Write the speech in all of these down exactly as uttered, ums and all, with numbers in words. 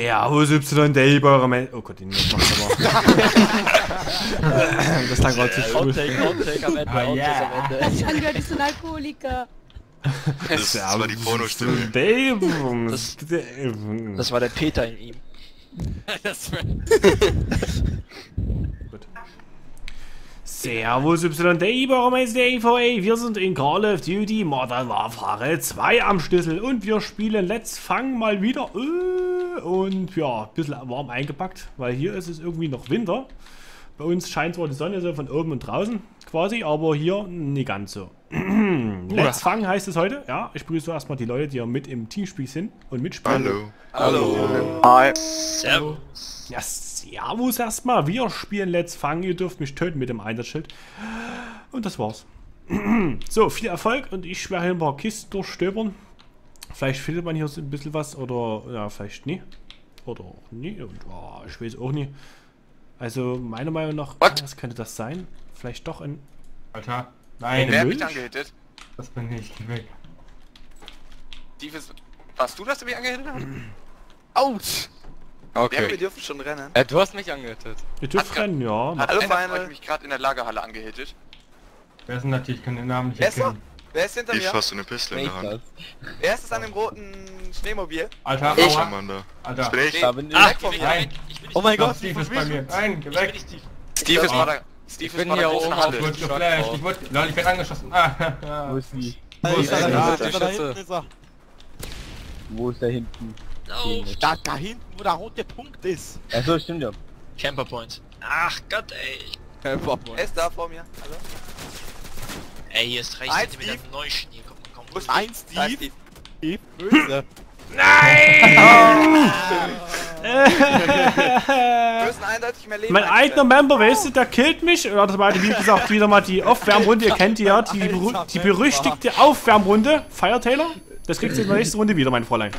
Servus Y D bei eurem... Oh Gott, den macht aber. Das klang gerade zu früh. Outtake, Outtake am Ende, Ah, Outtake yeah. am Ende. Das angehört, ist ein Alkoholiker. Das, das war die Pornostimme. Das, Das war der Peter in ihm. Das war... Gut. Servus Y D bei eurem S D V A. Wir sind in Call of Duty Modern Warfare zwei am Schlüssel und wir spielen Let's Fang mal wieder. Und ja, ein bisschen warm eingepackt, weil hier ist es irgendwie noch Winter. Bei uns scheint zwar die Sonne so von oben und draußen quasi, aber hier nicht ganz so. Let's Fang heißt es heute. Ja, ich begrüße erstmal die Leute, die hier mit im Teamspiel sind und mitspielen. Hallo. Hallo. Hi. Servus. Ja, servus erstmal. Wir spielen Let's Fang. Ihr dürft mich töten mit dem Einsatzschild. Und das war's. So, viel Erfolg und ich werde hier ein paar Kisten durchstöbern. Vielleicht findet man hier so ein bisschen was oder ja, vielleicht nie. Oder auch nie. Und oh, ich weiß auch nie. Also meiner Meinung nach, What? was könnte das sein? Vielleicht doch ein... Alter. Nein, Wer hat Milch? mich angehittet? das bin ich. Geh weg. Steve ist... Warst du das, der mich angehittet hat? Autsch! Ja, wir Okay. dürfen schon rennen. Äh, du hast mich angehittet. Ihr dürft Hat- rennen, ja. Hat Hallo, einer von Feinde. euch mich gerade in der Lagerhalle angehittet? Wer ist denn das hier? Ich kann den Namen nicht Wer ist erkennen. Wer ist hinter Ich mir? hast du eine Pistole in der Hand. Wer ist es an dem roten Schneemobil? Alter, Ich. aua. Mann, da. Alter. Das bin ich. Da bin ich. Ah, Weg von mir. Nein. Oh mein Doch, Gott, Steve ist bei mir. Nein, geh Ich bin weg. nicht Steve. Steve ist Oh. mal da... Steve Ich ist bin mal hier der großen oben Ich Handel. wurde geflasht. Ich wurde... Leute, ich werde angeschossen. Ah, Wo ist die? Wo ist Da, der? da, Ja, da, die da Schütze. hinten ist er. Wo ist der hinten? Da, da hinten, wo der rote Punkt ist. Achso, stimmt ja. Camper Point. Ach Gott, ey. Er ist da vor mir. Hallo? Ey, hier ist drei Nein, Zentimeter Steve. Neuschnee. Komm, komm, Wo ist Nein, Da ist Steve. Steve. Steve, böse. Wir müssen eindeutig mehr Leben Mein eigener einstellen. Member, weißt du, der killt mich. Ja, das war, wie gesagt, wieder mal die Aufwärmrunde. Ihr kennt die ja, die, beru die berüchtigte Aufwärmrunde. Fire Taylor. Das kriegst du in der nächsten Runde wieder, mein Fräulein.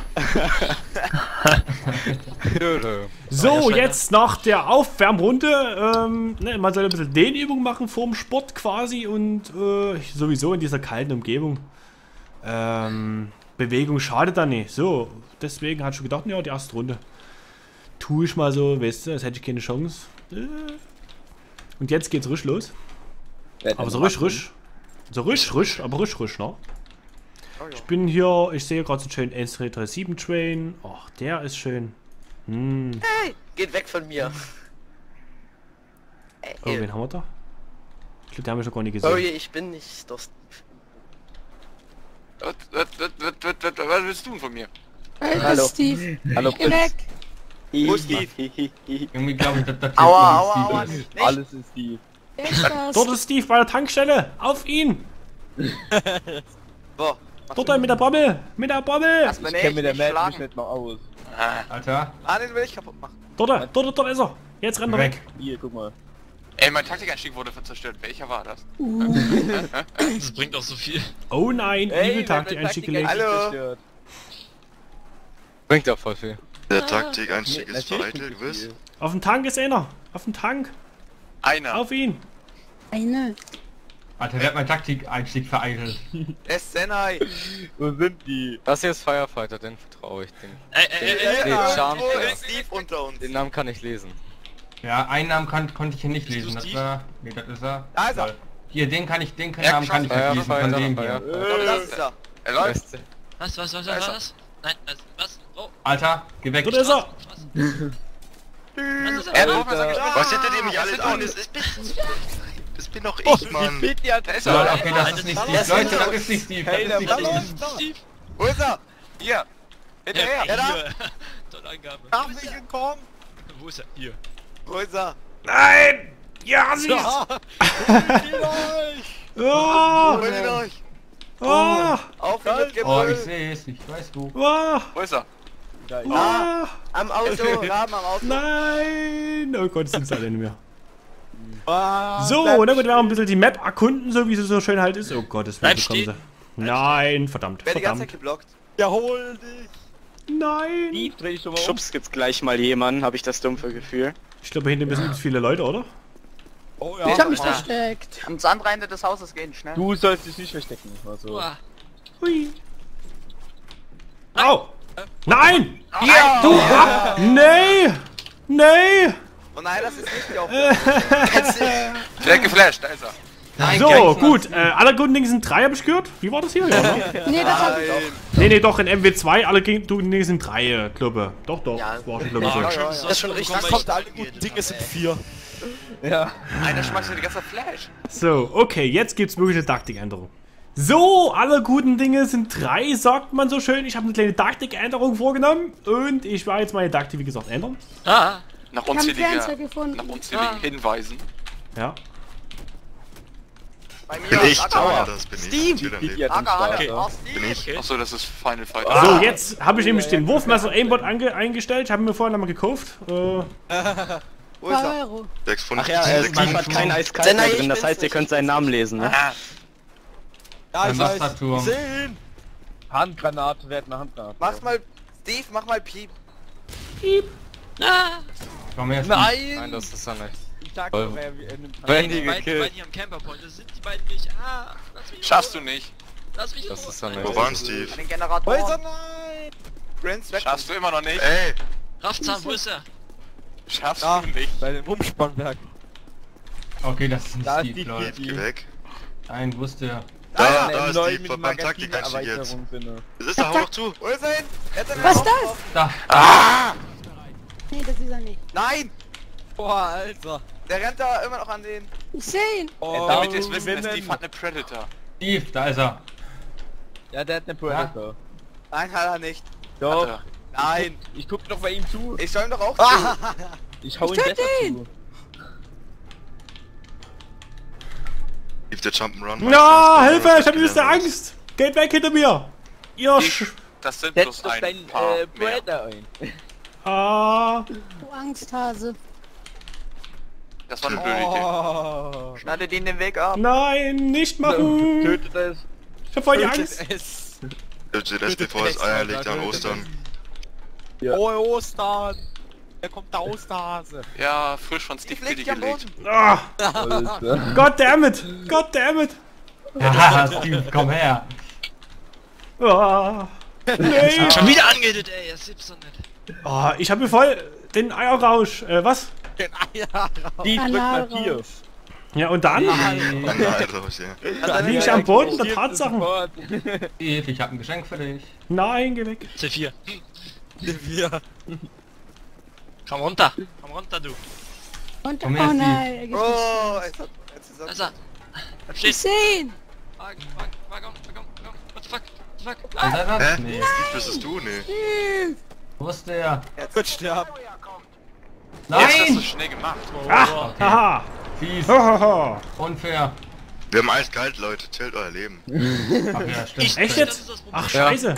So, jetzt nach der Aufwärmrunde, ähm, ne, man soll ein bisschen Dehnübung machen vorm Sport quasi und äh, sowieso in dieser kalten Umgebung. Ähm, Bewegung schadet da nicht. So, deswegen hatte ich schon gedacht, ja, die erste Runde. Tue ich mal so, weißt du, als hätte ich keine Chance. Äh. Und jetzt geht's risch los. Aber so risch, risch. So risch, risch, aber risch, risch, ne? Ich bin hier, ich sehe gerade so einen schönen eins drei drei sieben Train. Ach, der ist schön. Hm. Hey, geht weg von mir. Oh, wen haben wir da? Ich glaube, den haben wir schon gar nicht gesehen. Sorry, ich bin nicht das. Was, was, was, was, was, was, was willst du denn von mir? Hey, Hallo. das ist Steve. Hallo, Geh weg. Wo ist Steve? Irgendwie glaube ich, dass das Aua, hier aua, aua, Steve ist. nicht. Alles ist die. Wer ist das? Dort ist Steve bei der Tankstelle. Auf ihn. Wo? Dort dann mit der Bommel. Mit der Bommel. Lass Ich mich kenne mir der nicht Map nicht, schlagen. nicht mal aus. Alter, Ah, den will ich kaputt machen. Dort, dort, dort ist er. Jetzt rennt er weg. weg. Hier, guck mal. Ey, mein Taktikeinstieg wurde zerstört. Welcher war das? Das bringt auch so viel. Oh nein, Ey, Evil Tag, die wenn mein Einstieg Taktik- gelegt. Hallo. Zerstört. Bringt auch voll viel. Der Taktikeinstieg ist Natürlich vereitelt, nicht du wirst. viel. Auf dem Tank ist einer. Auf dem Tank. Einer. Auf ihn. Eine. Alter, wer hat meinen Taktik-Einstieg vereitelt? Es Senai. Wo sind die? Das hier ist Firefighter, den vertraue ich. Den, Ey, ey, ey, ey. den, ey. Charme, Ey, ey, ey. Steve unter uns. Den Namen kann ich lesen. Ja, einen Namen kann, konnte ich hier nicht Bist du lesen. Das Steve? war... Nee, das ist er. Da ist er. Hier, den kann ich, den Ja, Namen kann ich nicht lesen. Von Firefighter, dem Fire- hier. Das ist er. Er läuft. Beste. Was, was, was, Da ist was, er. was? Nein, was, was? Oh, Alter, geh weg. Dort ist er. was? Was ist Er er? hat Aufmerksam geschlagen. Was hinter dir mich Ah, alles das an? ist Das ist das bin doch ich, Mann. Da ist So, er. okay, das ist nicht Steve. Leute, das ist nicht Steve. Das ist nicht Steve. Steve? Wo ist er? Hier. Hinterher. Ja, da. hier. Tolle Angabe. Darf ich entkommen? Wo ist er? Hier. Wo ist er? Nein. Ja, sie ist. Ja! Geht euch! Oh, Holt ihn euch! oh, Auf ihn mit Oh, ich Gebrüll! sehe es. Ich weiß wo. oh, Wo ist er? Da ist oh. Am Auto, Rahmen am Auto. Nein. Oh Gott, sind alle nicht mehr. Ah, So, bleib na gut, wir haben ein bisschen die Map erkunden, so wie sie so schön halt ist. Oh Gott, das Bleib bekommen stehen. sie. Nein, verdammt, Wer die ganze Zeit verdammt. geblockt? Ja, hol dich! Nein. Steve, dreh dich schon mal um. Schubs gibt's gleich mal jemanden, habe ich das dumpfe Gefühl. Ich glaube, hinten sind viele Leute, oder? Oh Ich hab mich Ja. versteckt. Ans andere Ende des Hauses gehen, schnell. Du sollst dich nicht verstecken. Also. Uah. Hui. Au. Nein! Ja! Du ab! Nee! Nee! Oh nein, das ist nicht die Aufgabe. Direkt geflasht, da ist er. Nein, So, gut. Äh, aller guten Dinge sind drei, hab ich gehört. Wie war das hier? Ja, ne? Nee, das hab ich auch. Nee, nee, doch, in M W zwei, alle guten Dinge sind drei, glaube ich. Doch, doch. Das war schon, glaube ich, so. Ja, ja, ja. Das ist schon richtig. Dann kommt alle guten Dinge sind vier. Ja. Einer schmeißt ja die ganze Flash. So, okay, jetzt gibt's wirklich eine Taktikänderung. So, alle guten Dinge sind drei, sagt man so schön. Ich habe eine kleine Taktikänderung vorgenommen und ich werde jetzt meine Taktik, wie gesagt, ändern. Ah, Nach Ich hab einen Fernseher unzähligen, gefunden. nach unzähligen Hinweisen. Ja. Bei mir Bin ich, Acker, Dauer, das bin ich. Steve. Für dein Die Leben. hat Acker, uns Acker, da. oh, Steve. Bin ich. Achso, das ist Final Fight. So, jetzt habe ich nämlich den Wurfmesser Aimbot ange eingestellt. Ich habe mir vorhin einmal gekauft. Äh, Wo ist er? Paar Euro. Ach ja, äh, Steve hat kein Eiskalt mehr drin, das heißt, ihr könnt seinen Namen lesen, ne? Ah, Ja, ich weiß. Wasserturm. Zehn. Handgranate, wer hat eine Handgranate? Mach mal, Steve, mach mal Piep. ah. Komm her, Steve. Nein. Nein, das ist er nicht. Ich sag doch, wer er nimmt Wenn Die die beiden, die gekillt. beiden hier am Camperpoint, das sind die beiden nicht. Ah, lass mich schaffst du in nicht. Ruhe. Lass mich in Das Ruhe. ist er Nein. nicht. Wo waren Steve? An den Generator. Wo ist er? Nein. Prince, weg. Schaffst du immer noch nicht. Ey, Raffzahn, wo ist er? Schaffst Da. du nicht. Bei dem Umspannwerk. Okay, das ist nicht Da ist Steve, die Leute. Pipi. geh weg. Nein, wusste. Da, Ah, da ist neu Steve, mit beim Taktik-Einstieg jetzt. Magazinerweiterung drinne. Das ist da, hau doch zu. Wo ist er hin? Jetzt in Was der ist das? Hauptbau. Da. Ah! Nee, das ist er nicht. Nein! Boah, Alter. Der rennt da immer noch an den. Ich seh ihn. Oh, Damit ihr es wissen, gewinnen. der Steve hat eine Predator. Steve, da ist er. Ja, der hat eine Predator. Nein, hat er nicht. Doch. Hat er. Nein. Ich guck doch bei ihm zu. Ich soll ihm doch auch Ah. zu. Ich hau Ich ihn töte besser ihn. zu. Steve, der Jump'n'Run. Na, Hilfe, ich habe übelste Angst. Geht weg hinter mir. Ihr Sch... Ich, das sind Setz bloß doch ein dein paar äh, mehr. Predator ein. Ah. Du Angsthase. Das war eine blöde Idee. Oh. Schneidet ihn den Weg ab. Nein, nicht machen. Tötet es. Ich hab voll die Tötet Angst. es. Tötet es, bevor es Eier legt an Ostern. Ja. Oh, Ostern. Da kommt der Osterhase. Ja, frisch von Steve Steve Kitty liegt am gelegt. Boden. Ah. Alter. Goddammit. Goddammit. Ja, Steve, komm her. Ah. Nee. Schon wieder angehittet, ey, das gibt's doch nicht. Ah, ich habe mir voll den Eierrausch. Äh, was? Den Eier. Die drückt mal vier. Analrausch. Ja, und dann? Nein, raus, ja. Da liege ich am Boden der Tatsachen. Steve, ich habe ein Geschenk für dich. Nein, geh weg. C vier. Wir. Komm runter. Komm runter, du. Und, Komm oh her, Steve. nein, er geht nicht. Oh, jetzt hat, jetzt ist er. Also. Bleib Ich stehen. seh ihn. Fuck, fuck, fuck, komm, komm, komm. What the fuck? What the fuck? Ist Ah. er das? Hä? Nee. Steve, bist es du? Nee. Steve. Wusste er. Wird sterben. Jetzt hast du Nein! schnell gemacht. Ah, haha. Fies. Hohoho. Unfair. Wir haben eiskalt, Leute. Chillt euer Leben. Ach ja, stimmt. Ich- Echt Das jetzt? ist das Problem. Ach, scheiße.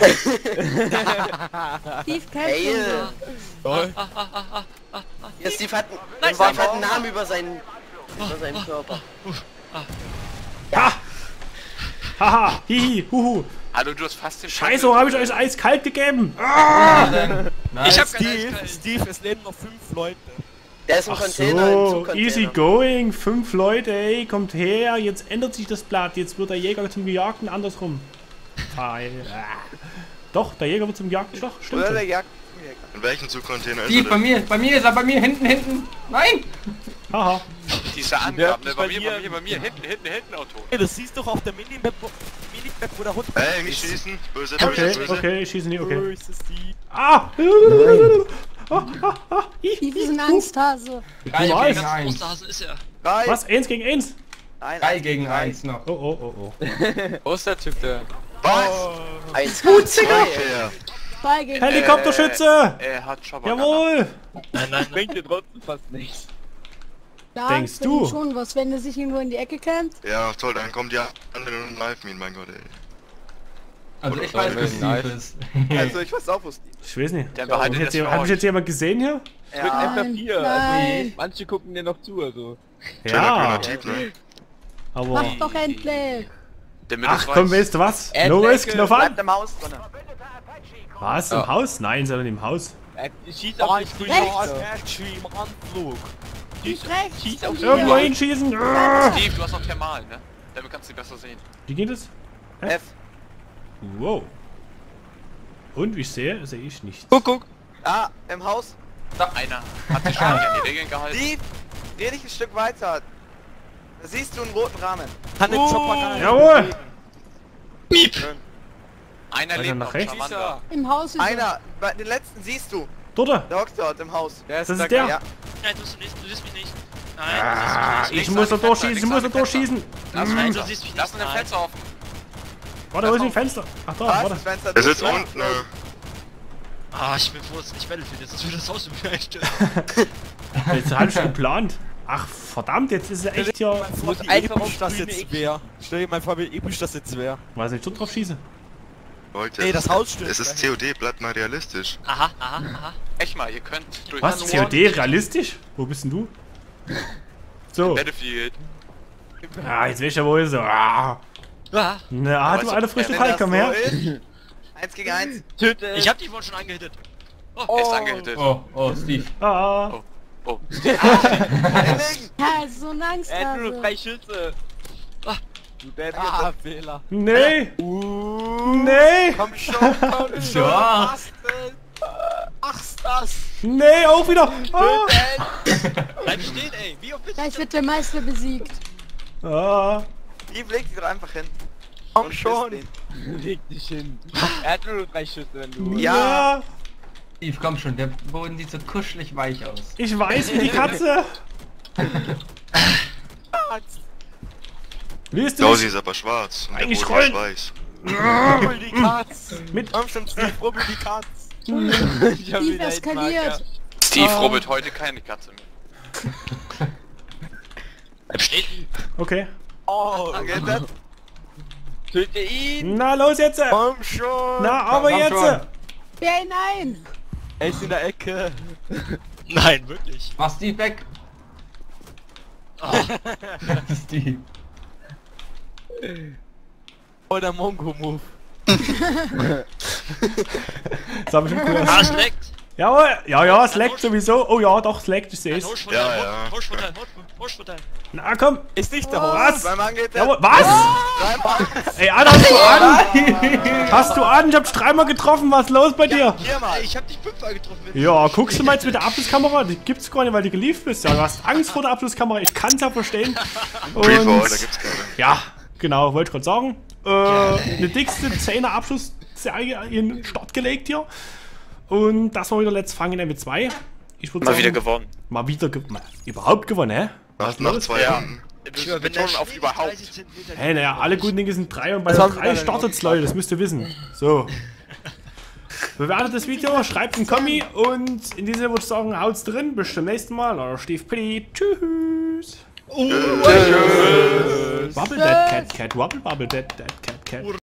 Steve kämpft Ey, schon so. Ja, Steve hat, Nein, Steve nein. hat einen Namen über seinen, über seinen Körper. Ha. Haha. Hihi. Huhu. Hallo, du hast fast den Scheiße, warum habe ich euch eiskalt gegeben? Nein. Ich hab keinen Steve, Eiskalt. Steve, es leben noch fünf Leute. Der ist im Ach Container, im so, Zugcontainer. easy going, fünf Leute, ey, kommt her, jetzt ändert sich das Blatt, jetzt wird der Jäger zum Gejagten andersrum. Feil. Ah. Doch, der Jäger wird zum Gejagten, doch, stimmt Oder der schon. Jagd. In welchem Zugcontainer ist Steve, er bei denn? mir, bei mir ist er, bei mir, hinten, hinten. Nein! Haha. Diese Angaben, Der ne? hat mich Bei mir, bei verlieren. mir, bei mir, hinten, hinten, hinten, Auto. Hey, das siehst du doch auf der Minimap, wo- Minimap, wo der Hund Ey, nicht schießen. Böse, böse, Okay, böse. okay, ich schieße nicht, okay. Böse Steve. Ah! Ah, ah, ah. Steve ist ein Angsthase. Drei Du weißt. gegen eins. Osterhase ist er. Drei. Was? Eins gegen eins? Nein, Drei eins gegen drei. eins noch. Oh, oh, oh, oh. Wo ist der Typ, der? Was? Eins gegen zwei. Unfair. Zwei gegen Helikopterschütze! Er hat Schaber. Jawohl! Nein, nein, nein. Bringt dir trotzdem fast nichts. Da Denkst bringt du? schon was, wenn er sich irgendwo in die Ecke klemmt. Ja, toll, dann kommt ja anderen Live-Mean, mein Gott, ey. Also ich Oder weiß, wo Leute, Steve ist. Also ich weiß auch, wo Steve. Ich weiß nicht. Der Hat behaltet mich jetzt, das jemand- für hat mich euch. jetzt jemand gesehen hier? Mit Ja. F F vier. Nein. Also, manche gucken dir noch zu, also. Schöner Ja, grüner Typ, ne? aber... Mach doch endlich. Der Ach komm, weißt du was? No risk, no fun? Bleibt im Haus drin. Was? Im Haus? Nein, sondern im Haus. Er schießt Oh, auf ich dich bin rüber. ja Apache im Anflug. Nicht rechts. schieß auf von Irgendwo dir. hinschießen! Ah. Steve, du hast noch Thermal, ne? Damit kannst du sie besser sehen. Wie geht es? F. Wow. Und wie ich sehe, sehe ich nichts. Guck, guck. Ah, im Haus. Einer hat sich schon nicht an die Regeln gehalten. Die, dreh dich ein Stück weiter. Da siehst du einen roten Rahmen. Kann den Chopper gar nicht Jawohl! bewegen. Einer Weiter lebt nach noch, rechts. Charmander. Im Haus ist er. Einer, bei den letzten siehst du. Dort! Der hockt dort im Haus. Der Das ist der! Ja. Nein, du siehst mich nicht, du siehst mich nicht. Nein, Ah, du siehst mich ich nicht. muss da an die durchschießen, ich Fenster, muss da links an die durchschießen! Lass Nein, uns du siehst mich nicht. Lass uns den Nein. Fenster offen. Warte, wo ist ein Fenster? Ach da, Was? warte. Das Fenster Der sitzt durch. unten, äh, Ah, ich bin froh, dass es nicht Battlefield ist, das würde das Haus über mir einstellen. Jetzt hab ich geplant. Ach verdammt, jetzt ist er echt hier. Wie episch das jetzt wäre. Stell dir mal vor, wie episch das jetzt wäre. Weiß nicht, dort drauf schieße. Leute. Ey, das Haus stimmt. Es ist C O D, bleibt mal realistisch. Aha, aha, aha. Echt mal, ihr könnt durch Was? C O D realistisch? Wo bist denn du? So. Battlefield. Ah, jetzt weiß ich ja, wo ist er. Ah. Ah, Na, Aber du so- eine frische Wenn Fall, das komm so her. ist, Eins gegen eins. ich hab dich wohl schon angehittet. Er ist angehittet. Oh, oh, Steve. Ah. Oh. Ending. Ja, ist so ein Angst. Er hat nur Also. drei Schüsse. Du Dad, ah, Fehler. Nee! Nee! Komm schon, komm schon. Ja. Was denn? Ach, das. Nee, auch wieder! Ah. Bleib stehen, ey. Wie oft bist du? Gleich wird der Meister besiegt. Ah. Die leg dich doch einfach hin. Komm Und schon. pisst Leg dich hin. Er hat nur drei Schüsse, wenn du... Ja. Steve, komm schon, der Boden sieht so kuschelig weich aus. Ich weiß, wie die Katze! Wie ist Klausi das? ist aber schwarz. Und der Eigentlich Boden ist rollen. weiß. Rubbel die Katz. Mit- Komm schon, Steve, rubbel die Katz. Ich hab Tief wieder eskaliert. Steve Ah. rubbelt heute keine Katze mehr. Bleib stehen. Okay. Oh, Geht das? töte ihn. Na, los jetzt! Komm schon. Na, aber komm jetzt! schon. Wer hinein? Er ist in der Ecke. Nein, wirklich. Mach Steve weg. Steve. Oh, der Mongo-Move. Das hab ich schon gehört. Ah, es leckt. Jawohl! Ja, ja, es leckt sowieso. Oh ja, doch, es leckt, ich seh's. Tauschvorteil, Ja, ja. Tauschvorteil, Tauschvorteil. Na komm! Ist nicht der Oh. Host. Was? Beim Mann geht der. Jawohl, was? Dreimal. Ey, Alter, hast du an? Hast du an? Ich hab dich dreimal getroffen, was ist los bei dir? Viermal. Ich hab dich fünfmal getroffen. Mit Ja, guckst du mal jetzt mit der Abschlusskamera? Die gibt's gar nicht, weil du gelieft bist. Ja, du hast Angst vor der Abschlusskamera, ich kann's ja verstehen. Pre-Fall, da Und gibt's keine. ja, genau, wollte ich gerade sagen. Äh, eine dickste zehner Abschlussserie in den Start gelegt hier. Und das war wieder Let's Fangen M W zwei. Ich würde Mal sagen, wieder gewonnen. mal wieder gewonnen. Überhaupt gewonnen, hä? Nach, nach zwei Ja. Runden. Wir betonen auf überhaupt. Hey, naja, alle guten Dinge sind drei und bei Das der haben wir drei leider startet's, Leute, das müsst ihr wissen. So. Bewertet das Video, schreibt einen Kommi und in diesem Sinne würde ich sagen, haut's drin, bis zum nächsten Mal. Euer Steve Pitti. Tschüss. Wobble that cat cat, wobble wobble that that cat cat.